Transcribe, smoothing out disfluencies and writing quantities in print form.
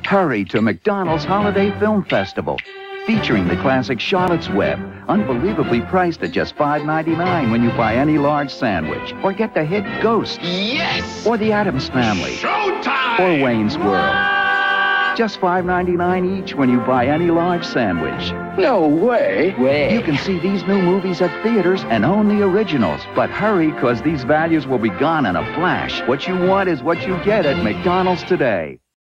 Hurry to McDonald's Holiday Film Festival, featuring the classic Charlotte's Web, unbelievably priced at just $5.99 when you buy any large sandwich. Or get the hit Ghost. Yes! Or The Addams Family. Showtime! Or Wayne's World. Just $5.99 each when you buy any large sandwich. No way. You can see these new movies at theaters and own the originals. But hurry, because these values will be gone in a flash. What you want is what you get at McDonald's today.